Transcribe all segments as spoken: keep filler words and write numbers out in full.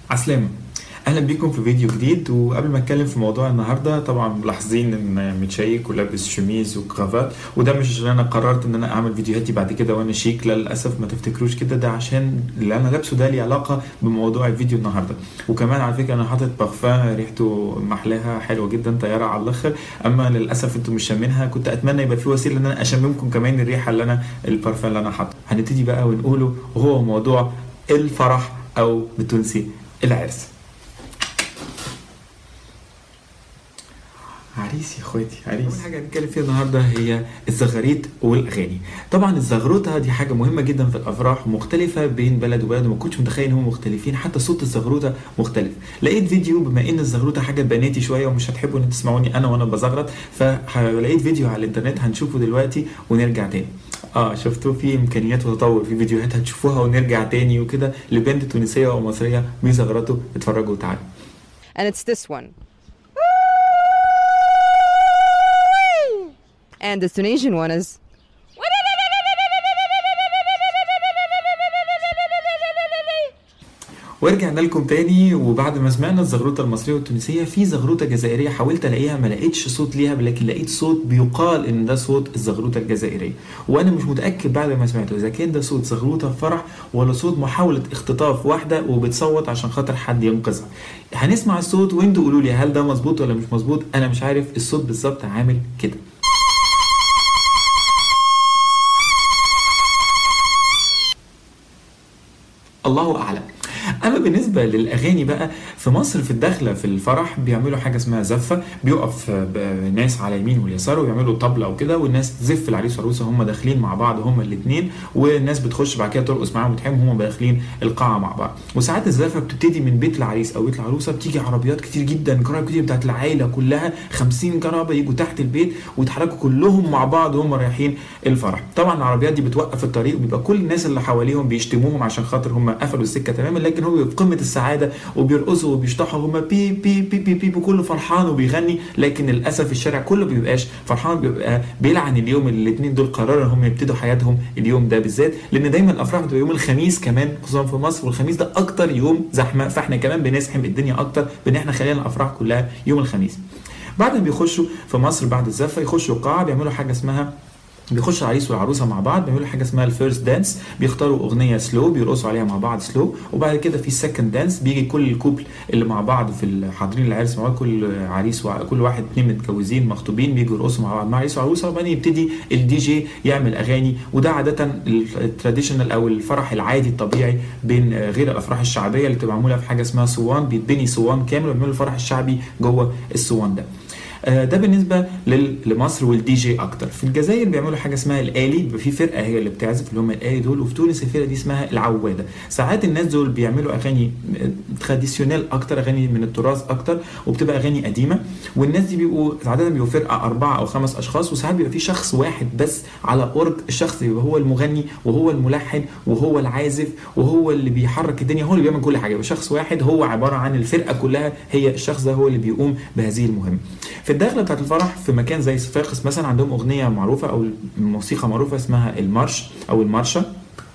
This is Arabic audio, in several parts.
عسلامة، اهلا بيكم في فيديو جديد. وقبل ما اتكلم في موضوع النهارده، طبعا ملاحظين ان متشيك ولابس شميز وكرافات، وده مش عشان انا قررت ان انا اعمل فيديوهاتي بعد كده وانا شيك، لا للاسف ما تفتكروش كده، ده عشان اللي انا لابسه ده ليه علاقه بموضوع الفيديو النهارده. وكمان على فكره انا حاطط بارفان ريحته محلاها حلوه جدا، طياره على الاخر، اما للاسف انتم مش شامينها. كنت اتمنى يبقى في وسيله ان انا اشممكم كمان الريحه اللي انا البارفان اللي انا حاطه. هنبتدي بقى ونقوله، وهو موضوع الفرح او بالتونسي العرس. عريس يا اخواتي، عريس. اول حاجه هنتكلم فيها النهارده هي الزغاريت والاغاني. طبعا الزغروطه دي حاجه مهمه جدا في الافراح، مختلفه بين بلد وبلد، وما كنتش متخيل ان هم مختلفين، حتى صوت الزغروطه مختلف. لقيت فيديو، بما ان الزغروطه حاجه بناتي شويه ومش هتحبوا ان تسمعوني انا وانا بزغرط، فلقيت فيديو على الانترنت هنشوفه دلوقتي ونرجع تاني. اه شفتوا في امكانيات وتطور في فيديوهات هتشوفوها ونرجع تاني وكده لبنت تونسيه او مصريه بيزغرطوا. اتفرجوا وتعالوا. And it's this one. And the Tunisian one is. ورجعنا لكم تاني. وبعد ما سمعنا الزغروطه المصريه والتونسيه، في زغروطه جزائريه حاولت الاقيها ما لقيتش صوت ليها، لكن لقيت صوت بيقال ان ده صوت الزغروطه الجزائريه، وانا مش متاكد بعد ما سمعته اذا كان ده صوت زغروطه فرح ولا صوت محاوله اختطاف واحده وبتصوت عشان خاطر حد ينقذها. هنسمع الصوت وانتوا قولوا لي هل ده مظبوط ولا مش مظبوط. انا مش عارف الصوت بالظبط عامل كده. الله اعلم. اما بالنسبه للاغاني بقى، في مصر في الدخله في الفرح بيعملوا حاجه اسمها زفه، بيقف ناس على اليمين واليسار ويعملوا طبله وكده، والناس تزف العريس والعروسه هم داخلين مع بعض هم الاثنين، والناس بتخش بعد كده ترقص معاهم وتحييهم هم داخلين القاعه مع بعض. وساعات الزفه بتبتدي من بيت العريس او بيت العروسه، بتيجي عربيات كتير جدا، كرايب كتير بتاعت العائله كلها، خمسين كرابه يجوا تحت البيت ويتحركوا كلهم مع بعض وهم رايحين الفرح. طبعا العربيات دي بتوقف الطريق وبيبقى كل الناس اللي حواليهم بيشتموهم عشان خاطر هم قفلوا السكه تماما، لكن هو في قمه السعاده وبيرقصوا وبيشطحوا هم بي بي بي بي بي وكله فرحان وبيغني. لكن للاسف الشارع كله بيبقاش فرحان، بيبقى بيلعن اليوم اللي الاثنين دول قرروا ان هم يبتدوا حياتهم اليوم ده بالذات، لان دايما الافراح بتبقى يوم الخميس كمان، خصوصا في مصر، والخميس ده اكتر يوم زحمه، فاحنا كمان بنزحم الدنيا اكتر بان احنا خلينا الافراح كلها يوم الخميس. بعد ما بيخشوا في مصر بعد الزفه يخشوا القاعه، بيعملوا حاجه اسمها، بيخش العريس والعروسه مع بعض بيعملوا حاجه اسمها الفيرست دانس، بيختاروا اغنيه سلو بيرقصوا عليها مع بعض سلو، وبعد كده في السكند دانس بيجي كل الكوبل اللي مع بعض في حاضرين العرس مع بعض، كل عريس وكل واحد اثنين متجوزين مخطوبين بيجوا يرقصوا مع بعض مع عريس وعروسه، وبعدين يبتدي الدي جي يعمل اغاني. وده عاده التراديشنال او الفرح العادي الطبيعي بين غير الافراح الشعبيه اللي بتبقى معموله في حاجه اسمها صوان، بيتبني صوان كامل وبيعملوا الفرح الشعبي جوه الصوان ده. ده بالنسبه لمصر والدي جي اكتر. في الجزائر بيعملوا حاجه اسمها الالي، بيبقى في فرقه هي اللي بتعزف اللي هم الالي دول، وفي تونس الفرقه دي اسمها العواده. ساعات الناس دول بيعملوا اغاني تراديشنال اكتر، اغاني من التراث اكتر، وبتبقى اغاني قديمه. والناس دي بيبقوا عاده بيبقوا فرقه اربعه او خمس اشخاص، وساعات بيبقى في شخص واحد بس على اورج، الشخص بيبقى هو المغني وهو الملحن وهو العازف وهو اللي بيحرك الدنيا، هو اللي بيعمل كل حاجه، شخص واحد هو عباره عن الفرقه كلها، هي الشخص ده هو اللي بيقوم بهذه المهمه. في الدخله بتاعت الفرح في مكان زي صفاقس مثلا عندهم اغنيه معروفه او موسيقى معروفه اسمها المارش او المارشه.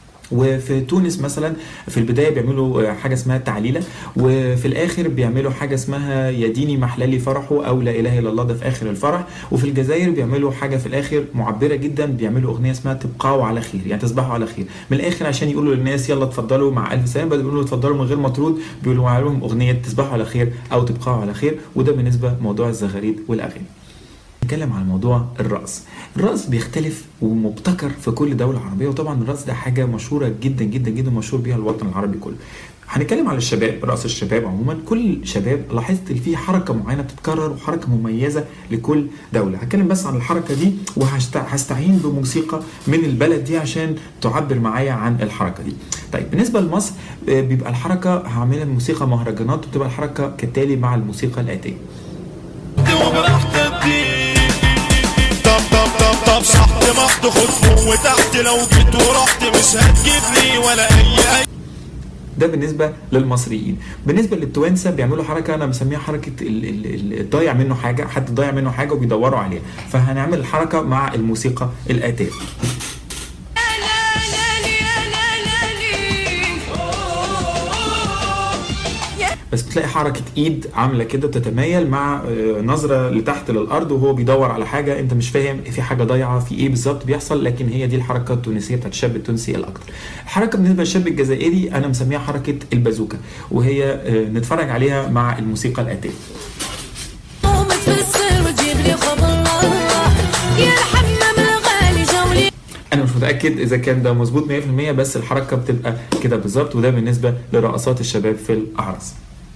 وفي تونس مثلا في البدايه بيعملوا حاجه اسمها التعليله، وفي الاخر بيعملوا حاجه اسمها يا ديني محلالي فرحه او لا اله الا الله، ده في اخر الفرح. وفي الجزائر بيعملوا حاجه في الاخر معبره جدا، بيعملوا اغنيه اسمها تبقاوا على خير، يعني تصبحوا على خير، من الاخر عشان يقولوا للناس يلا اتفضلوا مع الف سلامه، بدل بيقولوا اتفضلوا من غير مطرود بيقولوا لهم اغنيه تصبحوا على خير او تبقاوا على خير. وده بالنسبه لموضوع الزغاريد والاغاني. نتكلم عن موضوع الرقص. الرقص بيختلف ومبتكر في كل دولة عربية، وطبعا الرقص ده حاجة مشهورة جدا جدا جدا، مشهور بيها الوطن العربي كله. هنتكلم على الشباب، رقص الشباب عموما. كل شباب لاحظت اللي فيه حركة معينة بتتكرر وحركة مميزة لكل دولة. هتكلم بس عن الحركة دي وهستعين بموسيقى من البلد دي عشان تعبر معايا عن الحركة دي. طيب بالنسبة لمصر بيبقى الحركة هعملها موسيقى مهرجانات، وبتبقى الحركة كالتالي مع الموسيقى الآتية. طب صحت محت خد فوق وتحت، لو جيت ورحت مش هتجيبني ولا اي. ده بالنسبه للمصريين. بالنسبه للتوانسه بيعملوا حركه انا بسميها حركه الضايع منه حاجه، حد ضايع منه حاجه وبيدوروا عليها، فهنعمل الحركه مع الموسيقى الاتيه. يا بس بتلاقي حركه ايد عامله كده بتتمايل مع نظره لتحت للارض وهو بيدور على حاجه، انت مش فاهم في حاجه ضايعه في ايه بالظبط بيحصل، لكن هي دي الحركه التونسيه بتاعت الشاب التونسي الاكثر. الحركه بالنسبه للشاب الجزائري انا مسميها حركه البازوكا، وهي نتفرج عليها مع الموسيقى الاتيه. انا مش متاكد اذا كان ده مظبوط مية في المية، بس الحركه بتبقى كده بالظبط، وده بالنسبه لرقصات الشباب في الاعراس.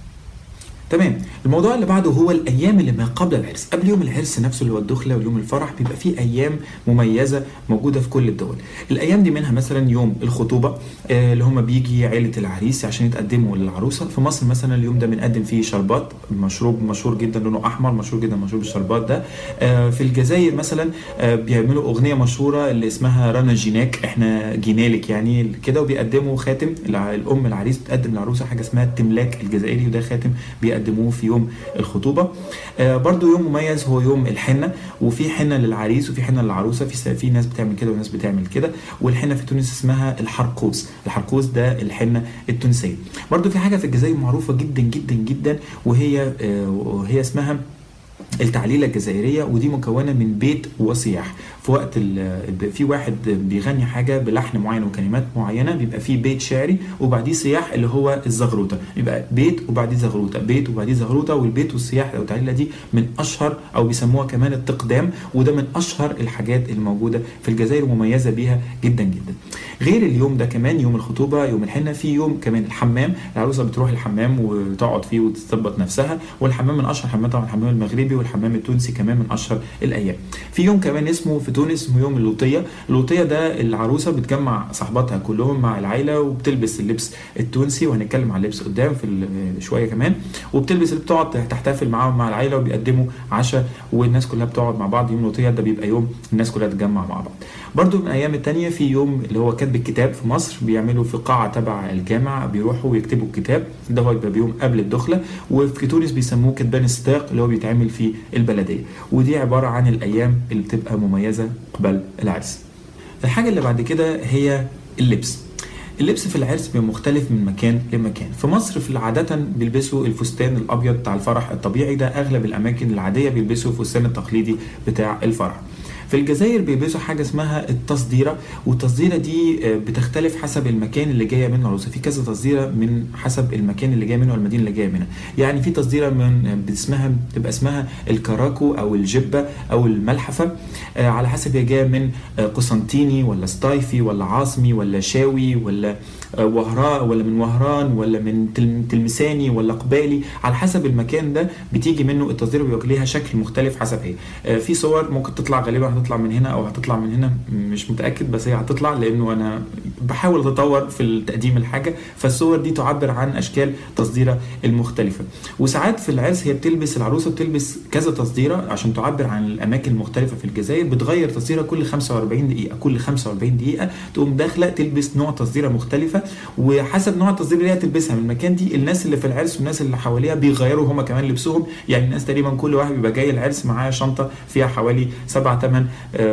تمام. الموضوع اللي بعده هو الايام اللي ما قبل العرس. قبل يوم العرس نفسه اللي هو الدخله واليوم الفرح بيبقى فيه ايام مميزه موجوده في كل الدول. الايام دي منها مثلا يوم الخطوبه آه اللي هم بيجي عيله العريس عشان يتقدموا للعروسه. في مصر مثلا اليوم ده بنقدم فيه شربات، مشروب مشهور جدا لونه احمر، مشهور جدا مشروب الشربات ده. آه في الجزائر مثلا آه بيعملوا اغنيه مشهوره اللي اسمها رانا جيناك، احنا جينالك يعني كده، وبيقدموا خاتم. الام العريس بتقدم للعروسه حاجه اسمها التملاك الجزائري، وده خاتم بيقدموه في يوم الخطوبه. آه برضو يوم مميز هو يوم الحنه، وفي حنه للعريس وفي حنه للعروسه، في في ناس بتعمل كده وناس بتعمل كده. والحنه في تونس اسمها الحرقوس، الحرقوس ده الحنه التونسيه. برضو في حاجه في الجزائر معروفه جدا جدا جدا وهي آه وهي اسمها التعليله الجزائريه، ودي مكونه من بيت وصياح. في وقت في واحد بيغني حاجه بلحن معين وكلمات معينه بيبقى فيه بيت شعري وبعديه صياح اللي هو الزغروطه، يبقى بيت وبعديه زغروطه، بيت وبعديه زغروطه. والبيت والصياح او التعليله دي من اشهر او بيسموها كمان التقدام، وده من اشهر الحاجات الموجوده في الجزائر ومميزه بيها جدا جدا. غير اليوم ده كمان يوم الخطوبه يوم الحنه في يوم كمان الحمام. العروسه بتروح الحمام وتقعد فيه وتظبط نفسها، والحمام من اشهر الحمامات طبعا الحمام المغربي، والحمام التونسي كمان من اشهر الايام. في يوم كمان اسمه في تونس اسمه يوم اللوطيه. اللوطيه ده العروسه بتجمع صاحباتها كلهم مع العائله وبتلبس اللبس التونسي، وهنتكلم عن اللبس قدام في شويه كمان، وبتلبس اللي بتقعد تحتفل معاهم مع العائله وبيقدموا عشاء والناس كلها بتقعد مع بعض. يوم اللوطيه ده بيبقى يوم الناس كلها تتجمع مع بعض. برضو من الايام الثانيه في يوم اللي هو كتب الكتاب. في مصر بيعملوا في قاعه تبع الجامع بيروحوا ويكتبوا الكتاب، ده هو بيبقى بيوم قبل الدخله. وفي تونس بيسموه كتبان الصداق اللي هو بيتعمل في البلديه، ودي عباره عن الايام اللي بتبقى مميزه قبل العرس. الحاجه اللي بعد كده هي اللبس. اللبس في العرس بيبقى مختلف من مكان لمكان. في مصر في عادة بيلبسوا الفستان الابيض بتاع الفرح الطبيعي، ده اغلب الاماكن العاديه بيلبسوا الفستان التقليدي بتاع الفرح. في الجزائر بيلبسوا حاجه اسمها التصديره، والتصديره دي بتختلف حسب المكان اللي جايه منه العروسه. في كذا تصديره من حسب المكان اللي جايه منه او المدينه اللي جايه منها. يعني في تصديره من اسمها بتبقى اسمها الكراكو او الجبه او الملحفه، على حسب هي جايه من قسنطيني ولا سطايفي ولا عاصمي ولا شاوي ولا وهراء ولا من وهران ولا من تلمساني ولا قبالي. على حسب المكان ده بتيجي منه التصديره، بيبقى ليها شكل مختلف حسب ايه. في صور ممكن تطلع غالبا هتطلع من هنا او هتطلع من هنا، مش متاكد، بس هي هتطلع لانه انا بحاول اتطور في تقديم الحاجه، فالصور دي تعبر عن اشكال تصديره المختلفه. وساعات في العرس هي بتلبس العروسه بتلبس كذا تصديره عشان تعبر عن الاماكن المختلفه في الجزائر. بتغير تصديره كل خمسة وأربعين دقيقه، كل خمسة وأربعين دقيقه تقوم داخله تلبس نوع تصديره مختلفه، وحسب نوع التصديره اللي هي تلبسها من المكان دي الناس اللي في العرس والناس اللي حواليها بيغيروا هم كمان لبسهم. يعني الناس تقريبا كل واحد بيبقى جاي العرس معاه شنطه فيها حوالي سبعة ثمان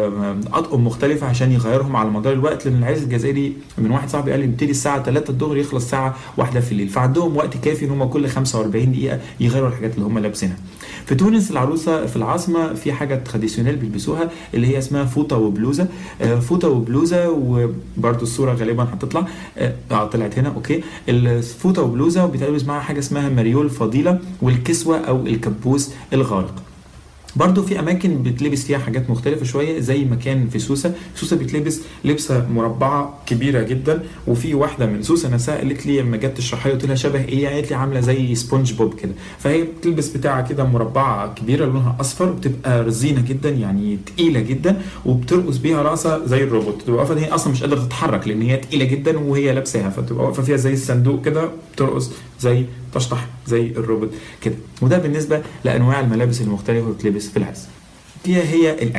اطقم مختلفه عشان يغيرهم على مدار الوقت، لان العرس الجزائري من واحد صاحبي قال لي بيبتدي الساعه ثلاثة الظهر يخلص الساعه واحدة في الليل، فعندهم وقت كافي ان هم كل خمسة وأربعين دقيقه يغيروا الحاجات اللي هم لابسينها. في تونس العروسه في العاصمه في حاجه تراديشنال بيلبسوها اللي هي اسمها فوطه وبلوزه. فوطه وبلوزه، وبرده الصوره غالبا هتطلع اه طلعت هنا اوكي. الفوطه وبلوزه وبيتلبس معاها حاجه اسمها مريول فضيله، والكسوه او الكبوس الغارق. برضو في اماكن بتلبس فيها حاجات مختلفه شويه، زي مكان في سوسه. سوسه بتلبس لبسه مربعه كبيره جدا، وفي واحده من سوسه نفسها قالت لي لما جت تشرحها لي قلت لها شبه ايه، قالت لي عامله زي سبونج بوب كده. فهي بتلبس بتاعه كده مربعه كبيره لونها اصفر، بتبقى رزينه جدا يعني تقيله جدا، وبترقص بيها راسها زي الروبوت. تبقى واقفه هي اصلا مش قادره تتحرك لان هي تقيله جدا وهي لابساها، فتبقى واقفه فيها زي الصندوق كده بترقص زي تشطح زي الروبوت كده. وده بالنسبه لانواع الملابس المختلفه اللي بتلبس في العرس. دي هي الاكل.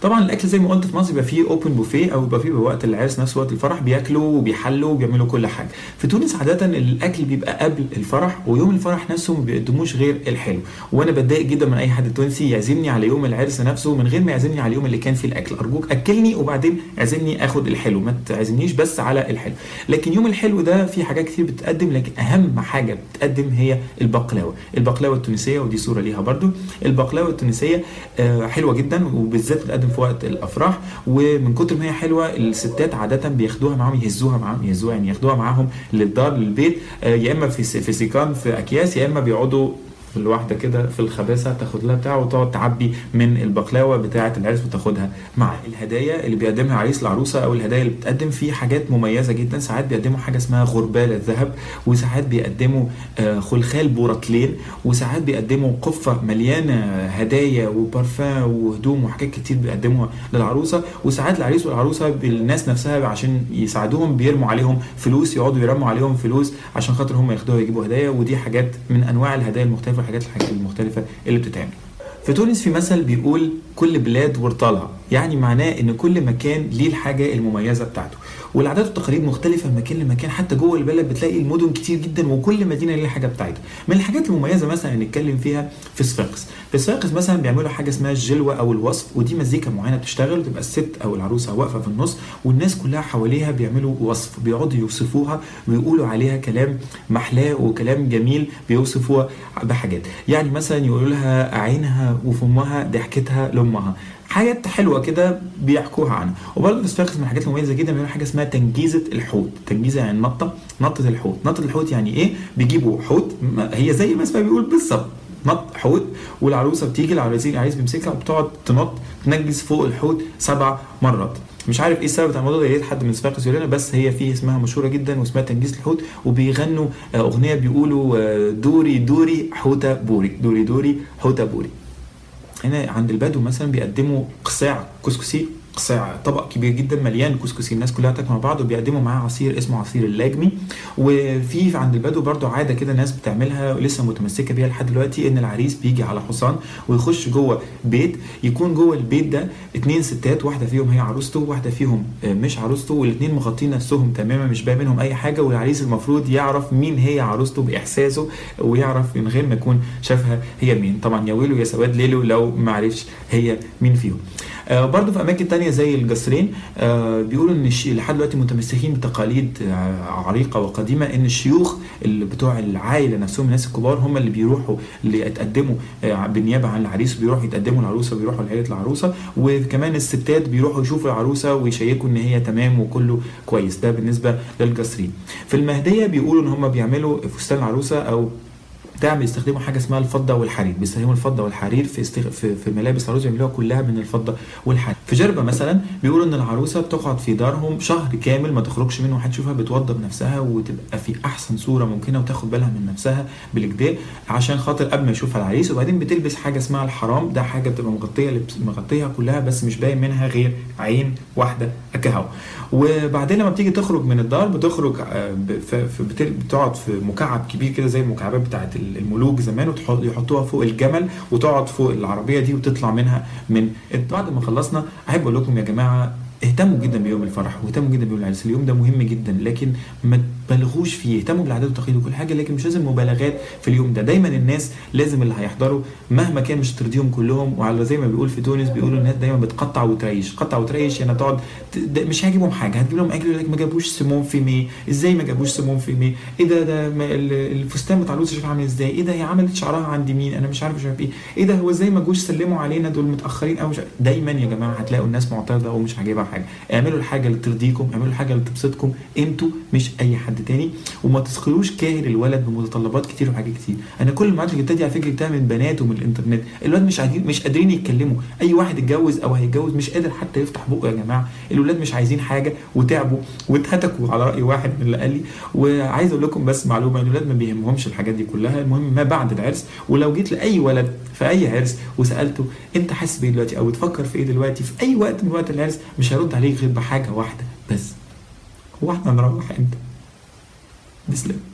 طبعا الاكل زي ما قلت في مصر بيبقى فيه اوبن بوفيه او بيبقى فيه وقت العرس نفس وقت الفرح بياكلوا وبيحلوا وبيعملوا كل حاجه. في تونس عاده الاكل بيبقى قبل الفرح، ويوم الفرح نفسه ما بيقدموش غير الحلو، وانا بتضايق جدا من اي حد تونسي يعزمني على يوم العرس نفسه من غير ما يعزمني على اليوم اللي كان فيه الاكل. ارجوك اكلني وبعدين اعزمني اخد الحلو، ما تعزمنيش بس على الحلو. لكن يوم الحلو ده في حاجات كتير بتتقدم، لكن اهم حاجه بتتقدم هي البقلاوه. البقلاوه التونسيه، ودي صوره ليها برده. البقلاوه التونسيه حلوه جدا، وبالذات بتتقدم في وقت الافراح، ومن كتر ما هي حلوه الستات عاده بياخدوها معاهم، يهزوها معاهم، يهزوها يعني ياخدوها معاهم للدار للبيت، يا اما في في سيكان في اكياس، يا اما بيقعدوا الواحده كده في الخباثه تاخد لها بتاعه وتقعد تعبي من البقلاوه بتاعه العرس وتاخدها معاها. الهدايا اللي بيقدمها عريس العروسه او الهدايا اللي بتقدم في حاجات مميزه جدا. ساعات بيقدموا حاجه اسمها غربال الذهب، وساعات بيقدموا خلخال بورتلين، وساعات بيقدموا قفه مليانه هدايا وبارفان وهدوم وحاجات كتير بيقدموها للعروسه. وساعات العريس والعروسه بالناس نفسها عشان يساعدوهم بيرموا عليهم فلوس، يقعدوا يرموا عليهم فلوس عشان خاطر هم ياخدوها ويجيبوا هدايا. ودي حاجات من انواع الهدايا المختلفه، الحاجات الحاجات المختلفه اللي بتتعمل. في تونس في مثل بيقول كل بلاد ورطالها، يعني معناه ان كل مكان ليه الحاجه المميزه بتاعته، والعادات والتقاليد مختلفه من مكان لمكان. حتى جوه البلد بتلاقي المدن كتير جدا وكل مدينه ليها حاجه بتاعتها. من الحاجات المميزه مثلا نتكلم فيها في صفاقس. في صفاقس مثلا بيعملوا حاجه اسمها الجلوه او الوصف، ودي مزيكا معينه بتشتغل وتبقى الست او العروسه واقفه في النص والناس كلها حواليها بيعملوا وصف، بيقعدوا يوصفوها ويقولوا عليها كلام محلاه وكلام جميل بيوصفوها بحاجات. يعني مثلا يقولوا لها عينها وفمها ضحكتها لامها، حاجات حلوه كده بيحكوها عنها. وبرضه في صفاقس من الحاجات المميزه جدا بيعملوا حاجه اسمها تنجيزه الحوت. تنجيزه يعني نطه، نطه الحوت. نطه الحوت يعني ايه؟ بيجيبوا حوت، هي زي ما اسمها بيقول بالظبط نط حوت، والعروسه بتيجي العريس العريس بيمسكها وبتقعد تنط تنجز فوق الحوت سبع مرات. مش عارف ايه السبب بتاع الموضوع ده، يا ريت حد من صفاقس يقول لنا، بس هي فيه اسمها مشهوره جدا واسمها تنجيز الحوت، وبيغنوا اغنيه بيقولوا دوري دوري حوته بوري، دوري دوري حوته بوري. هنا عند البدو مثلا بيقدموا قصاع كسكسي، قصاع طبق كبير جدا مليان كسكسي، الناس كلها تاكل مع بعض، وبيقدموا معاه عصير اسمه عصير اللاجمي. وفي عند البدو برضو عاده كده ناس بتعملها ولسه متمسكه بيها لحد دلوقتي، ان العريس بيجي على حصان ويخش جوه بيت، يكون جوه البيت ده اتنين ستات، واحده فيهم هي عروسته وواحده فيهم مش عروسته، والاثنين مغطين نفسهم تماما مش باين منهم اي حاجه، والعريس المفروض يعرف مين هي عروسته باحساسه، ويعرف من غير ما يكون شافها هي مين. طبعا يا ويله يا سواد ليله لو ما عرفش هي مين فيهم. آه برضو في اماكن تانية زي الجسرين آه بيقولوا ان الشي... لحد دلوقتي متمسكين بتقاليد آه عريقه وقديمه، ان الشيوخ اللي بتوع العائله نفسهم الناس الكبار هم اللي بيروحوا اللي يتقدموا آه بالنيابه عن العريس، وبيروحوا يتقدموا العروسه وبيروحوا لعيله العروسه، وكمان الستات بيروحوا يشوفوا العروسه ويشيكوا ان هي تمام وكله كويس. ده بالنسبه للجسرين. في المهديه بيقولوا ان هم بيعملوا فستان العروسه او بتاع بيستخدموا حاجه اسمها الفضه والحرير، بيستخدموا الفضه والحرير في استغ... في, في ملابس العروسه بيعملوها كلها من الفضه والحرير. في جربه مثلا بيقولوا ان العروسه بتقعد في دارهم شهر كامل ما تخرجش منه وحد يشوفها، بتوضب نفسها وتبقى في احسن صوره ممكنه وتاخد بالها من نفسها بالكده عشان خاطر قبل ما يشوفها العريس. وبعدين بتلبس حاجه اسمها الحرام، ده حاجه بتبقى مغطيه مغطيها كلها بس مش باين منها غير عين واحده اكهو. وبعدين لما بتيجي تخرج من الدار بتخرج بتقعد في مكعب كبير كده زي المكعبات بتاعت الملوك زمان، ويحطوها فوق الجمل وتقعد فوق العربيه دي وتطلع منها من. بعد ما خلصنا احب اقول لكم يا جماعه اهتموا جدا بيوم الفرح واهتموا جدا بيوم العرس. اليوم ده مهم جدا لكن ما تبالغوش فيه، اهتموا بالعادات والتقاليد وكل حاجه، لكن مش لازم مبالغات في اليوم ده. دايما الناس لازم اللي هيحضروا مهما كان مش ترضيهم كلهم، وعلى زي ما بيقول في تونس بيقولوا الناس دايما بتقطع وتريش. قطع وتريش يعني تقعد مش هيجيبهم حاجه، هتجيب لهم اكل يقول لك ما جابوش سمون في مي، ازاي ما جابوش سمون في مي، ايه ده ده الفستان بتاع العروسه شوف عامل ازاي، ايه ده هي عملت شعرها عند مين، انا مش عارف مش عارف ايه، ايه ده هو ازاي ما جوش سلموا علينا دول متاخرين او مش. دايما يا جماعه هتلاقوا الناس معترضه ومش عاجبها حاجه. اعملوا الحاجه اللي ترضيكم، اعملوا الحاجه اللي تبسطكم انتوا مش اي حد تاني، وما تثقلوش كاهل الولد بمتطلبات كتير وحاجات كتير. انا كل المعلومات اللي جبتها دي على فكره جبتها من بنات ومن الانترنت. الولاد مش عايزين مش قادرين يتكلموا، اي واحد اتجوز او هيتجوز مش قادر حتى يفتح بقه يا جماعه. الولاد مش عايزين حاجه وتعبوا واتهتكوا على راي واحد من اللي قال لي. وعايز اقول لكم بس معلومه، ان الولاد ما بيهمهمش الحاجات دي كلها، المهم ما بعد العرس. ولو جيت لاي ولد في اي عرس وسالته انت حاسس بايه دلوقتي او بتفكر في ايه دلوقتي في اي وقت من وقت العرس، مش هيرد عليك غير بحاجه واحده بس، هو احنا هنروح امتى؟ بسلام.